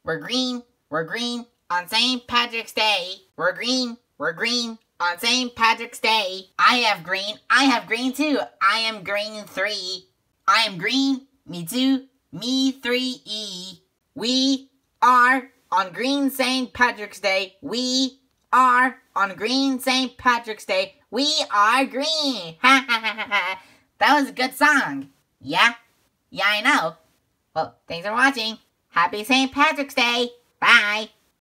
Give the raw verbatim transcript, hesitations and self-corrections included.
We're green, we're green on Saint Patrick's Day. We're green, we're green on Saint Patrick's Day. I have green, I have green too. I am green three. I am green, me too, me three E. We are on green Saint Patrick's Day. We are on green Saint Patrick's Day. We are green. Ha ha ha ha. That was a good song. Yeah? Yeah, I know. Well, thanks for watching. Happy Saint Patrick's Day. Bye.